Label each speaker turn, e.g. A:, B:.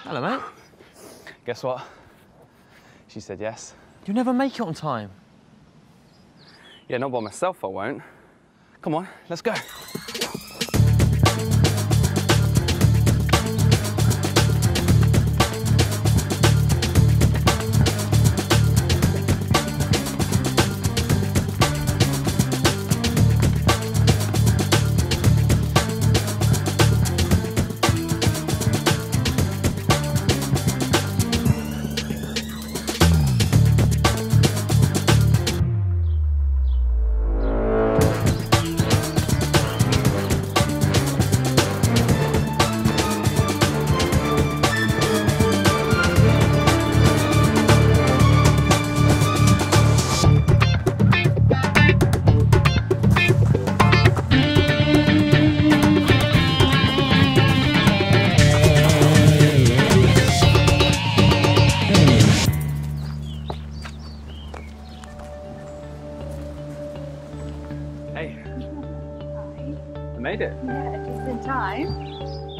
A: Hello, mate.
B: Guess what? She said yes.
A: You never make it on time.
B: Yeah, not by myself, I won't. Come on, let's go. Hey.
C: Hi.
B: I made it.
C: Yeah, just in time.